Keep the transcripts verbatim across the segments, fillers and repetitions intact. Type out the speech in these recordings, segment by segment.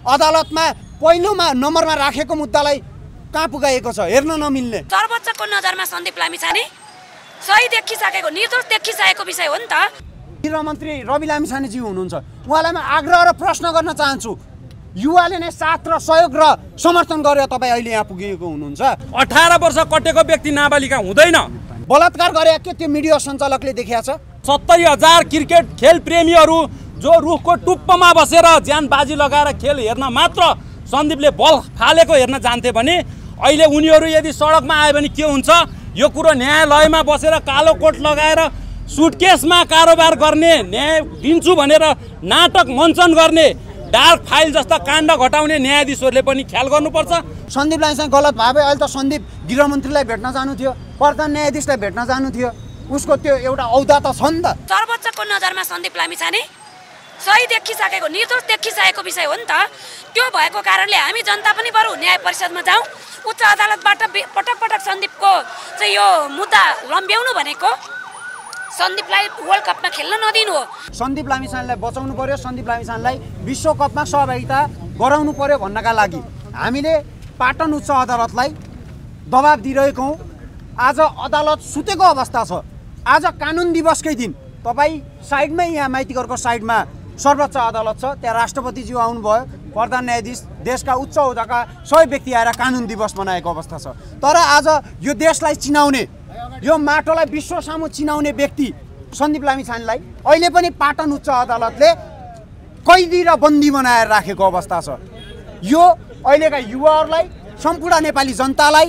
अदालतमा पहिलोमा नम्बरमा राखेको मुद्दालाई कहाँ पुगाएको छ हेर्न नमिल्ने। सर्वोच्चको नजरमा सन्दीप लामिछाने सही देखिसकेको निर्दोष देखिसकेको विषय हो नि त। गृहमन्त्री रवि लामिछानेजी हुनुहुन्छ, उहाँलाई म आग्रह र प्रश्न गर्न चाहन्छु, युवाले नै साथ र सहयोग र समर्थन गरेर तपाईँ अहिले यहाँ पुगेको हुनुहुन्छ। अठार वर्ष कटेको व्यक्ति नाबालिका हुँदैन। बलात्कार गरे के त्यो मिडिया सञ्चालकले देखाएको छ? सत्तरी हजार क्रिकेट खेल प्रेमीहरू जो रुखको टुप्पोमा बसेर ज्यान बाजी लगाएर खेल हेर्न मात्र सन्दीपले बल फालेको हेर्न जान्थे भने अहिले उनीहरू यदि सडकमा आयो भने के हुन्छ? यो कुरो न्यायालयमा बसेर कालो कोट लगाएर सुटकेसमा कारोबार गर्ने, न्याय दिन्छु भनेर नाटक मञ्चन गर्ने, डार्क फाइल जस्ता काण्ड घटाउने न्यायाधीशहरूले पनि ख्याल गर्नुपर्छ। सन्दीप लामिछाने गलत भावे अहिले त सन्दीप गृहमन्त्रीलाई भेट्न जानु थियो, प्रधान न्यायाधीशलाई भेट्न जानु थियो, उसको त्यो एउटा औदा त छ नि त। सर्वोच्चको नजरमा सन्दीप लामिछाने सही देखिसकेको निर्दोष देखिसकेको विषय हो नि त। त्यो भएको कारणले हामी जनता पनि बरु न्याय परिषदमा जाउँ, उच्च अदालतबाट पटक पटक सन्दीपको चाहिँ यो मुद्दा लम्ब्याउनु भनेको सन्दीपलाई वर्ल्ड कपमा खेल्न नदिनु हो। सन्दीप लामिछानेलाई बचाउनु पर्यो, सन्दीप लामिछानेलाई विश्वकपमा सहभागिता गराउनु पर्यो भन्नका लागि हामीले पाटन उच्च अदालतलाई दबाब दिइरहेको हौँ। आज अदालत सुतेको अवस्था छ। आज कानुन दिवसकै दिन तपाईँ साइडमै यहाँ माइतीघरको साइडमा सर्वोच्च अदालत छ, त्यहाँ राष्ट्रपतिज्यू आउनुभयो, प्रधान न्यायाधीश, देशका उच्च ओहदाका सबै व्यक्ति आएर कानुन दिवस मनाएको अवस्था छ। तर आज यो देशलाई चिनाउने, यो माटोलाई विश्व सामु चिनाउने व्यक्ति सन्दीप लामिछानेलाई अहिले पनि पाटन उच्च अदालतले कैदी र बन्दी बनाएर राखेको अवस्था छ। यो अहिलेका युवाहरूलाई, सम्पूर्ण नेपाली जनतालाई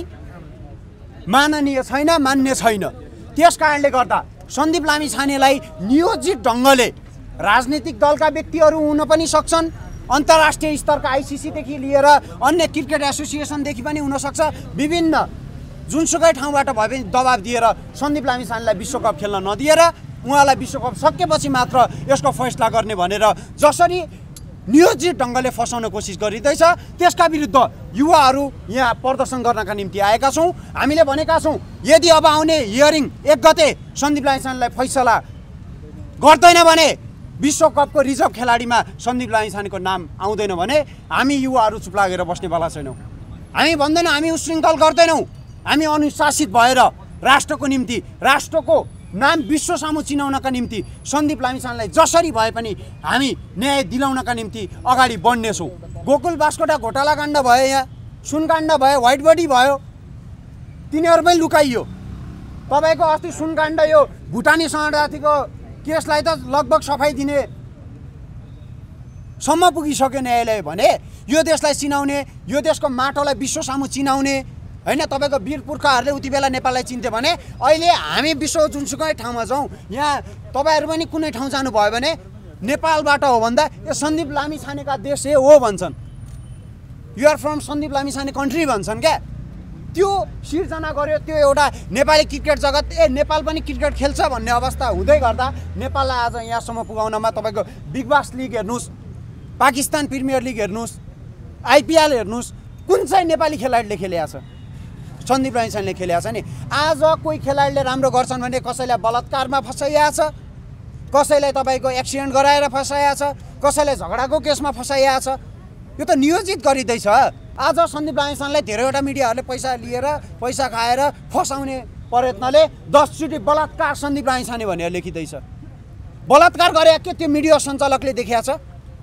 माननीय छैन, मान्य छैन। त्यस कारणले गर्दा सन्दीप लामिछानेलाई नियोजित ढङ्गले राजनीतिक दलका व्यक्तिहरू हुन पनि सक्छन्, अन्तर्राष्ट्रिय स्तरका आइसिसीदेखि लिएर अन्य क्रिकेट एसोसिएसनदेखि पनि हुनसक्छ, विभिन्न जुनसुकै ठाउँबाट भए पनि दबाब दिएर सन्दीप लामिछानेलाई विश्वकप खेल्न नदिएर उहाँलाई विश्वकप सकेपछि मात्र यसको फैसला गर्ने भनेर जसरी नियोजित ढङ्गले फसाउन कोसिस गरिँदैछ, त्यसका विरुद्ध युवाहरू यहाँ प्रदर्शन गर्नका निम्ति आएका छौँ। हामीले भनेका छौँ यदि अब आउने हियरिङ एक गते सन्दीप लामिछानेलाई फैसला गर्दैन भने, विश्वकपको रिजर्भ खेलाडीमा सन्दीप लामिछानेको नाम आउँदैन भने हामी युवाहरू चुप लागेर बस्नेवाला छैनौँ। हामी भन्दैनौँ हामी उशृङ्खल गर्दैनौँ, हामी अनुशासित भएर राष्ट्रको निम्ति, राष्ट्रको नाम विश्व सामु चिनाउनका निम्ति सन्दीप लामिछानेलाई जसरी भए पनि हामी न्याय दिलाउनका निम्ति अगाडि बढ्नेछौँ। गोकुल बास्कोटा घोटाला काण्ड भयो, यहाँ सुनकाण्ड भयो, व्हाइट बडी भयो, तिनीहरूमै लुकाइयो। तपाईँको अस्ति सुनकाण्ड यो भुटानी शरणार्थीको केसलाई त लगभग सफाइ दिने सम्म पुगिसक्यो न्यायालय भने यो देशलाई चिनाउने, यो देशको माटोलाई विश्व सामु चिनाउने होइन। तपाईँको वीर पुर्खाहरूले उति बेला नेपाललाई चिन्थ्यो भने अहिले हामी विश्व जुनसुकै ठाउँमा जाउँ, यहाँ तपाईँहरू पनि कुनै ठाउँ जानुभयो भने नेपालबाट हो भन्दा यो सन्दीप लामिछानेका देश हो भन्छन्, you're from Sandeep Lamichhane country भन्छन् क्या। त्यो सिर्जना गर्यो त्यो एउटा नेपाली क्रिकेट जगत, ए नेपाल पनि क्रिकेट खेल्छ भन्ने अवस्था हुँदै गर्दा नेपाललाई आज यहाँसम्म पुगाउनमा तपाईँको बिग बास लिग हेर्नुहोस्, पाकिस्तान प्रिमियर लिग हेर्नुहोस्, आइपिएल हेर्नुहोस्, कुन चाहिँ नेपाली खेलाडीले खेलेको छ? सन्दीप लामिछानेले खेलेको छ नि। आज कोही खेलाडीले राम्रो गर्छन् भने कसैलाई बलात्कारमा फसाइएको छ, कसैलाई तपाईँको एक्सिडेन्ट गराएर फसाइएको छ, कसैलाई झगडाको केसमा फसाइएको छ। यो त नियोजित गरिँदैछ। आज सन्दीप लामिछानेलाई धेरैवटा मिडियाहरूले पैसा लिएर, पैसा खाएर फसाउने प्रयत्नले दसचोटि बलात्कार सन्दीप लामिछाने भनेर लेखिँदैछ। बलात्कार गरे के त्यो मिडिया सञ्चालकले देखाएको छ?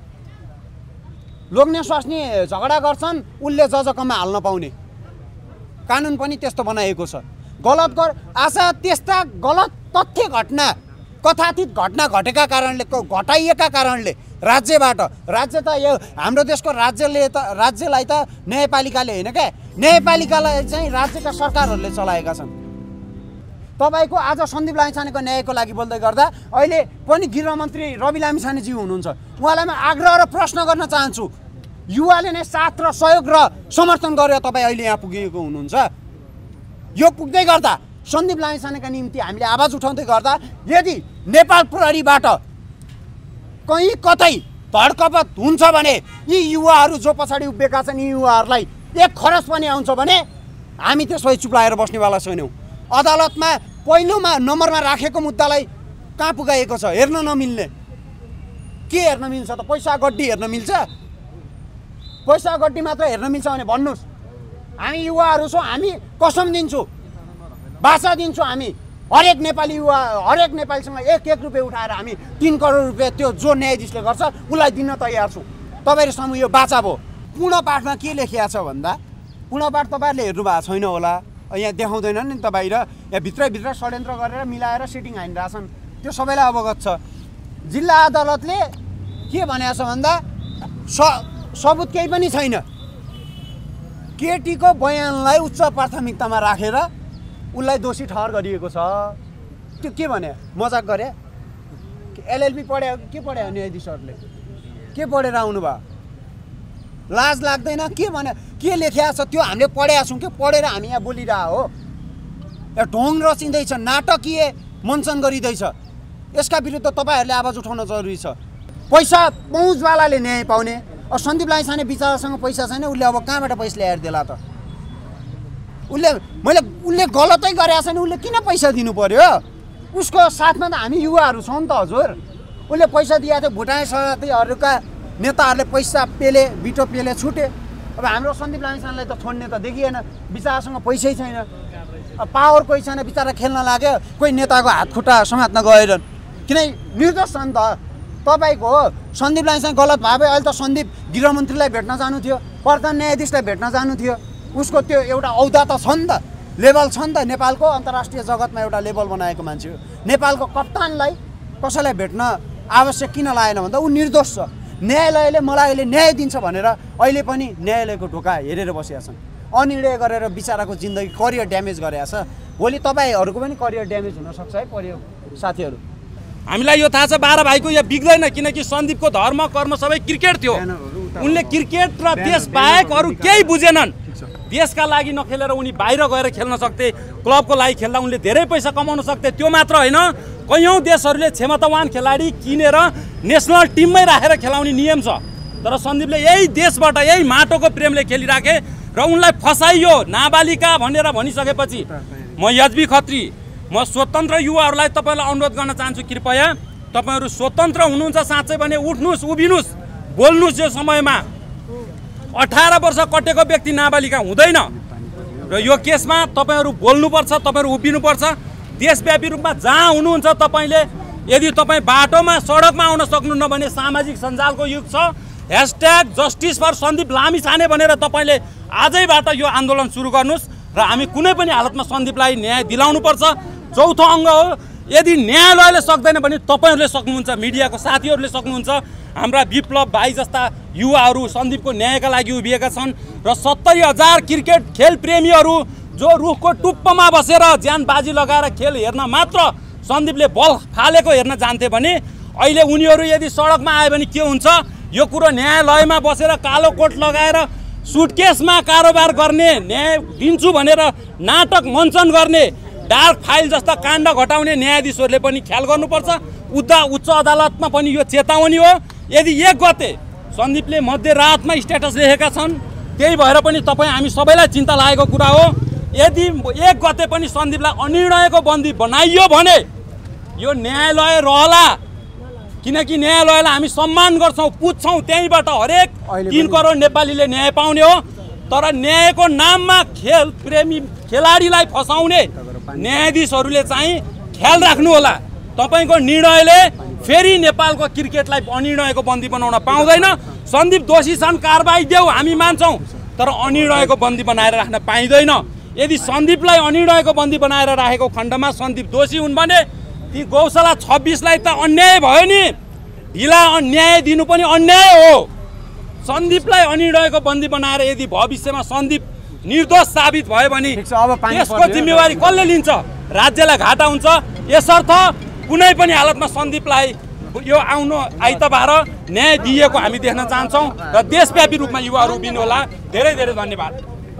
लोग्ने स्वास्नी झगडा गर्छन्, उसले जजकमा हाल्न पाउने कानुन पनि त्यस्तो बनाएको छ। गलत गर आज त्यस्ता गलत तथ्य घटना, कथातीत घटना घटेका कारणले, घटाइएका कारणले राज्यबाट, राज्य त यो हाम्रो देशको राज्यले त, राज्यलाई त न्यायपालिकाले होइन क्या, न्यायपालिकालाई चाहिँ राज्यका सरकारहरूले चलाएका छन्। तपाईँको आज सन्दीप लामिछानेको न्यायको लागि बोल्दै गर्दा अहिले पनि गृहमन्त्री रवि लामिछानेजी हुनुहुन्छ, उहाँलाई म आग्रह र प्रश्न गर्न चाहन्छु, युवाले नै साथ र सहयोग र समर्थन गरेर तपाईँ अहिले यहाँ पुगेको हुनुहुन्छ। यो पुग्दै गर्दा सन्दीप लामिछानेका निम्ति हामीले आवाज उठाउँदै गर्दा यदि नेपाल प्रहरीबाट कहीँ कतै धडकपट हुन्छ भने यी युवाहरू जो पछाडि उभिएका छन्, यी युवाहरूलाई एक खरस पनि आउँछ भने हामी त्यसलाई चुप लागेर बस्नेवाला छैनौँ। अदालतमा पहिलोमा नम्बरमा राखेको मुद्दालाई कहाँ पुगाएको छ हेर्न नमिल्ने। के हेर्न मिल्छ त? पैसा गड्डी हेर्न मिल्छ? पैसा गड्डी मात्र हेर्न मिल्छ भने भन्नुहोस्। हामी युवाहरू छौँ, हामी कसम दिन्छु, भाषा दिन्छौँ, हामी हरेक नेपाली युवा हरेक नेपालीसँग एक एक रुपियाँ उठाएर हामी तिन करोड रुपियाँ त्यो जो न्यायाधीशले गर्छ उसलाई दिन तयार छौँ। तपाईँहरू सामु यो बाचा भयो। पूर्णपाठमा के लेखिएको छ भन्दा, पूर्णपाठ तपाईँहरूले हेर्नु भएको छैन होला, यहाँ देखाउँदैन नि त बाहिर, यहाँ भित्रैभित्र षड्यन्त्र गरेर मिलाएर सिटिङ हानिरहेछन्, त्यो सबैलाई अवगत छ। जिल्ला अदालतले के भनेको छ भन्दा स सबुत केही पनि छैन। केटीको बयानलाई उच्च प्राथमिकतामा राखेर उसलाई दोषी ठहर गरिएको छ। त्यो के भने, मजाक गरे? एलएलबी पढ्यो के पढ्यो न्यायाधीशहरूले, के पढेर आउनुभयो? लाज लाग्दैन? के भने के लेखिया छ त्यो हामीले पढेका छौँ, के पढेर हामी यहाँ बोलिरह हो। यहाँ ढोङ रचिँदैछ, नाटकीय मञ्चन गरिँदैछ। यसका विरुद्ध तपाईँहरूले आवाज उठाउन जरुरी छ। पैसा पहुँचवालाले न्याय पाउने। अब सन्दीप लामिछाने बिचरासँग पैसा छैन, उसले अब कहाँबाट पैसा ल्याएर देला त? उसले मैले उसले गलतै गरेको छैन, उसले किन पैसा दिनु पर्यो? उसको साथमा त हामी युवाहरू छौँ नि त हजुर। उसले पैसा दिएको थियो, भुटानी साथीहरूका नेताहरूले पैसा पेले बिटो पेले छुटे। अब हाम्रो सन्दीप लामिछानेलाई त छोड्ने त देखिएन, बिचरासँग पैसै छैन, अब पावर कोही छैन, बिचरा खेल्न लाग्यो, कोही नेताको हात खुट्टा समात्न गएरन्। किन निर्दोष छ नि त तपाईँको हो। सन्दीप लामिछाने गलत भए भए अहिले त सन्दीप गृहमन्त्रीलाई भेट्न जानु थियो, प्रधान न्यायाधीशलाई भेट्न जानु थियो। उसको त्यो एउटा औदा त छ नि त, लेभल छ नि त। नेपालको अन्तर्राष्ट्रिय जगतमा एउटा लेभल बनाएको मान्छे हो। नेपालको कप्तानलाई कसैलाई भेट्न आवश्यक किन लागेन भन्दा ऊ निर्दोष छ। न्यायालयले मलाई अहिले न्याय दिन्छ भनेर अहिले पनि न्यायालयको ढोका हेरेर बसेका छन्। अनिर्णय गरेर बिचराको जिन्दगी करियर ड्यामेज गरेको छ। भोलि तपाईँहरूको पनि करियर ड्यामेज हुनसक्छ है परियो साथीहरू। हामीलाई यो थाहा छ बाह्र भाइको यो बिग्दैन, किनकि सन्दीपको धर्म कर्म सबै क्रिकेट थियो। उनले क्रिकेट र देश बाहेक अरू केही बुझेनन्। देशका लागि नखेलेर उनी बाहिर गएर खेल्न सक्थे, क्लबको लागि खेल्दा उनले धेरै पैसा कमाउन सक्थे। त्यो मात्र होइन, कैयौँ देशहरूले क्षमतावान खेलाडी किनेर नेसनल टिममै राखेर खेलाउने नियम छ। तर सन्दीपले यही देशबाट यही माटोको प्रेमले खेलिराखे र उनलाई फसाइयो नाबालिका भनेर भनिसकेपछि म यज्वी खत्री, म स्वतन्त्र युवाहरूलाई तपाईँलाई अनुरोध गर्न चाहन्छु, कृपया तपाईँहरू स्वतन्त्र हुनुहुन्छ साँच्चै भने उठ्नुहोस्, उभिनुहोस्, बोल्नुहोस्। यो समयमा अठार वर्ष कटेको व्यक्ति नाबालिका हुँदैन र यो केसमा तपाईँहरू बोल्नुपर्छ, तपाईँहरू उभिनुपर्छ। देशव्यापी रूपमा जहाँ हुनुहुन्छ तपाईँले, यदि तपाईँ बाटोमा सडकमा आउन सक्नुहुन्न भने सामाजिक सञ्जालको युग छ, hashtag justice for Sandeep Lamichhane भनेर तपाईँले आजैबाट यो आन्दोलन सुरु गर्नुहोस् र हामी कुनै पनि हालतमा सन्दीपलाई न्याय दिलाउनुपर्छ। चौथो अङ्ग हो, यदि न्यायालयले सक्दैन भने तपाईँहरूले सक्नुहुन्छ, मिडियाको साथीहरूले सक्नुहुन्छ। हाम्रा विप्लव भाइ जस्ता युवाहरू सन्दीपको न्यायका लागि उभिएका छन् र सत्तरी हजार क्रिकेट खेल प्रेमीहरू जो रुखको टुप्पोमा बसेर ज्यान बाजी लगाएर खेल हेर्न मात्र सन्दीपले बल फालेको हेर्न जान्थे भने अहिले उनीहरू यदि सडकमा आयो भने के हुन्छ? यो कुरो न्यायालयमा बसेर कालो कोट लगाएर सुटकेसमा कारोबार गर्ने, न्याय दिन्छु भनेर नाटक मञ्चन गर्ने, डार्क फाइल जस्ता काण्ड घटाउने न्यायाधीशहरूले पनि ख्याल गर्नुपर्छ। उता उच्च अदालतमा पनि यो चेतावनी हो। यदि एक गते सन्दीपले मध्यरातमा स्ट्याटस लेखेका छन्, त्यही भएर पनि तपाईँ हामी सबैलाई चिन्ता लागेको कुरा हो। यदि एक गते पनि सन्दीपलाई अनिर्णयको बन्दी बनाइयो भने यो न्यायालय रहला, किनकि न्यायालयलाई हामी सम्मान गर्छौँ, पुज्छौँ। त्यहीँबाट हरेक तीन करोड नेपालीले न्याय पाउने हो। तर न्यायको नाममा खेल प्रेमी खेलाडीलाई फसाउने न्यायाधीशहरूले चाहिँ ख्याल राख्नु होला। तपाईँको निर्णयले फेरि नेपालको क्रिकेटलाई अनिर्णयको बन्दी बनाउन पाउँदैन। सन्दीप दोषी छन्, कारबाही देऊ, हामी मान्छौँ, तर अनिर्णयको बन्दी बनाएर राख्न पाइँदैन। यदि सन्दीपलाई अनिर्णयको बन्दी बनाएर राखेको खण्डमा सन्दीप दोषी हुन् भने ती गौशाला छब्बिसलाई त अन्याय भयो नि। ढिला न्याय दिनु पनि अन्याय हो। सन्दीपलाई अनिर्णयको बन्दी बनाएर यदि भविष्यमा सन्दीप निर्दोष साबित भयो भने त्यसको जिम्मेवारी कसले लिन्छ? राज्यलाई घाटा हुन्छ। यसर्थ कुनै पनि हालतमा सन्दीपलाई यो आउनु आइतबार न्याय दिएको हामी देख्न चाहन्छौँ र देशव्यापी रूपमा युवाहरू उभिनु होला। धेरै धेरै धन्यवाद।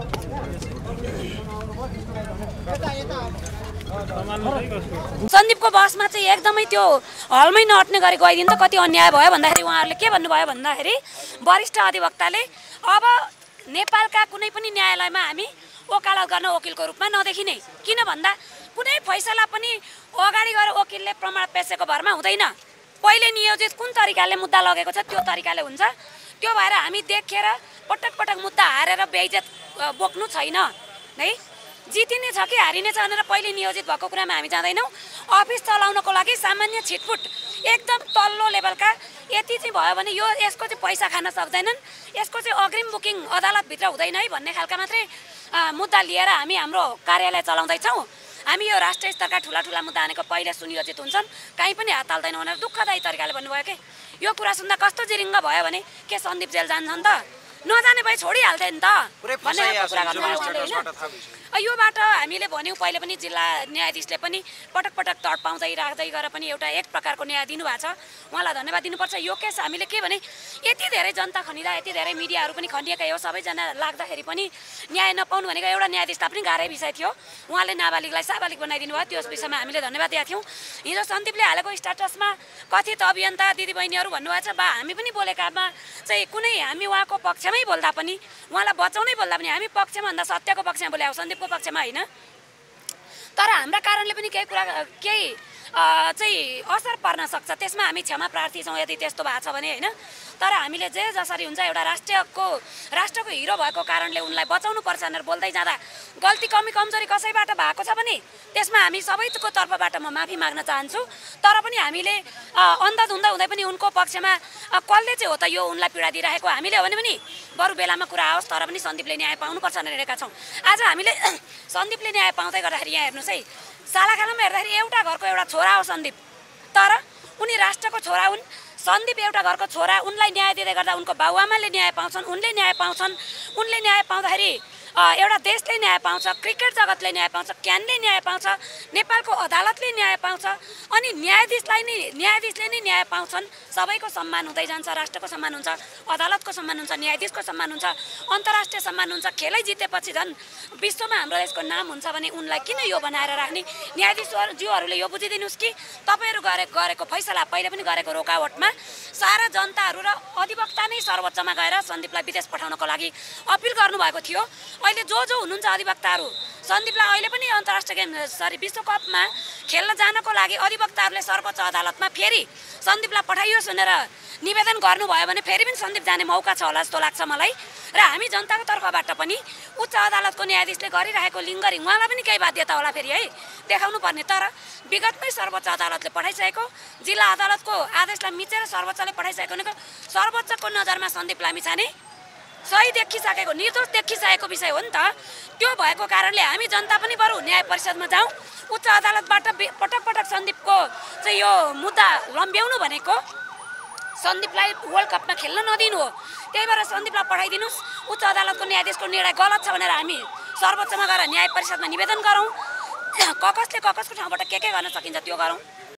सन्दीपको बसमा चाहिँ एकदमै त्यो हलमै नअट्ने गरी गइदिनु त कति अन्याय भयो भन्दाखेरि उहाँहरूले के भन्नुभयो भन्दाखेरि वरिष्ठ अधिवक्ताले अब नेपालका कुनै पनि न्यायालयमा हामी वकालत गर्न वकिलको रूपमा नदेखिने, किन भन्दा कुनै फैसला पनि अगाडि गएर वकिलले प्रमाण पेशको भरमा हुँदैन। पहिले नियोजित कुन तरिकाले मुद्दा लगेको छ त्यो तरिकाले हुन्छ। त्यो भएर हामी देखेर पटक पटक मुद्दा हारेर बेइज्जत बोक्नु छैन है। जितिने छ कि हारिने छ भनेर पहिले नियोजित भएको कुरामा हामी जाँदैनौँ। अफिस चलाउनको लागि सामान्य छिटफुट एकदम तल्लो लेभलका यति चाहिँ भयो भने यो यसको चाहिँ पैसा खान सक्दैनन्, यसको चाहिँ अग्रिम बुकिङ अदालतभित्र हुँदैन है भन्ने खालका मात्रै मुद्दा लिएर हामी हाम्रो कार्यालय चलाउँदैछौँ। हामी यो राष्ट्रिय स्तरका ठुला ठुला मुद्दा हानेको पहिले सुनियोजित हुन्छन्, कहीँ पनि हात हाल्दैनौँ भनेर दुःखदायी तरिकाले भन्नुभयो कि यो कुरा सुन्दा कस्तो जिरिङ्ग भयो भने के सन्दीप जेल जान्छन् त, नजाने भए छोडिहाल्थे नि त भन्ने कुरा गर्नुभयो उहाँले होइन। योबाट हामीले भन्यौँ पहिले पनि जिल्ला न्यायाधीशले पनि पटक पटक तडपाउँदै राख्दै गएर पनि एउटा एक प्रकारको न्याय दिनुभएको छ, उहाँलाई धन्यवाद दिनुपर्छ। यो केस हामीले के भने यति धेरै जनता खनिँदा यति धेरै मिडियाहरू पनि खनिएकै हो, सबैजना लाग्दाखेरि पनि न्याय नपाउनु भनेको एउटा न्यायाधीशलाई पनि गाह्रै विषय थियो। उहाँले नाबालिगलाई साबालिग बनाइदिनु भयो, त्यो विषयमा हामीले धन्यवाद दिएका थियौँ। हिजो सन्दीपले हालेको स्ट्याटसमा कथित अभियन्ता दिदीबहिनीहरू भन्नुभएको छ, बा हामी पनि बोलेकामा चाहिँ कुनै हामी उहाँको पक्षमै बोल्दा पनि उहाँलाई बचाउनै बोल्दा पनि हामी पक्षमा भन्दा सत्यको पक्षमा बोले हो, सन्दीपको पक्षमा होइन। तर हाम्रा कारणले पनि केही कुरा केही चाहिँ असर पर्न सक्छ, त्यसमा हामी क्षमा प्रार्थी छौँ यदि त्यस्तो भएको छ भने होइन। तर हामीले जे जसरी हुन्छ एउटा राष्ट्रको राष्ट्रको हिरो भएको कारणले उनलाई बचाउनु पर्छ भनेर बोल्दै जाँदा गल्ती कमी कमजोरी कसैबाट भएको छ भने त्यसमा हामी सबैको तर्फबाट म माफी माग्न चाहन्छु। तर पनि हामीले अन्धाधुन्दा हुँदै पनि उनको पक्षमा कसले चाहिँ हो त यो उनलाई पीडा दिइरहेको हामीले हो भने पनि बरु बेलामा कुरा आओस्, तर पनि सन्दीपले न्याय पाउनुपर्छ भनेर हेरेका छौँ। आज हामीले सन्दीपले न्याय पाउँदै गर्दाखेरि यहाँ हेर्नुहोस् है, सालाखानामा हेर्दाखेरि एउटा घरको एउटा छोरा हो सन्दीप, तर उनी राष्ट्रको छोरा हुन्। सन्दीप एउटा घरको छोरा, उनलाई न्याय दिँदै गर्दा उनको बाबुआमाले न्याय पाउँछन्, उनले न्याय पाउँछन्। उनले न्याय पाउँदाखेरि एउटा देशले न्याय पाउँछ, क्रिकेट जगतले न्याय पाउँछ, क्यानले न्याय पाउँछ, नेपालको अदालतले न्याय पाउँछ, अनि न्यायाधीशलाई नै न्यायाधीशले नै न्याय पाउँछन्। सबैको सम्मान हुँदै जान्छ, राष्ट्रको सम्मान हुन्छ, अदालतको सम्मान हुन्छ, न्यायाधीशको सम्मान हुन्छ, अन्तर्राष्ट्रिय सम्मान हुन्छ। खेलै जितेपछि झन् विश्वमा हाम्रो देशको नाम हुन्छ भने उनलाई किन यो बनाएर राख्ने? न्यायाधीशज्यूहरूले यो बुझिदिनुहोस् कि तपाईँहरू गरे गरेको फैसला पहिले पनि गरेको रोकावटमा सारा जनताहरू र अधिवक्ता नै सर्वोच्चमा गएर सन्दीपलाई विदेश पठाउनको लागि अपिल गर्नुभएको थियो। अहिले जो जो हुनुहुन्छ अधिवक्ताहरू, सन्दीपलाई अहिले पनि अन्तर्राष्ट्रिय गेम सरी विश्वकपमा खेल्न जानको लागि अधिवक्ताहरूले सर्वोच्च अदालतमा फेरि सन्दीपलाई पठाइयोस् भनेर निवेदन गर्नुभयो भने फेरि पनि सन्दीप जाने मौका छ होला जस्तो लाग्छ मलाई। र हामी जनताको तर्फबाट पनि उच्च अदालतको न्यायाधीशले गरिरहेको लिङ्गरी उहाँलाई पनि केही बाध्यता होला फेरि है देखाउनु पर्ने। तर विगतमै सर्वोच्च अदालतले पठाइसकेको, जिल्ला अदालतको आदेशलाई मिचेर सर्वोच्चले पठाइसकेको भनेको सर्वोच्चको नजरमा सन्दीप लामिछाने सही देखिसकेको, निर्दोष देखिसकेको विषय हो नि त। त्यो भएको कारणले हामी जनता पनि बरु न्याय परिषदमा जाउँ, उच्च अदालतबाट पटक पटक सन्दीपको चाहिँ यो मुद्दा लम्ब्याउनु भनेको सन्दीपलाई वर्ल्ड कपमा खेल्न नदिनु हो। त्यही भएर सन्दीपलाई पठाइदिनुहोस्, उच्च अदालतको न्यायाधीशको निर्णय गलत छ भनेर हामी सर्वोच्चमा गएर न्याय परिषदमा निवेदन गरौँ, ककसले ककसको ठाउँबाट के के गर्न सकिन्छ त्यो गरौँ।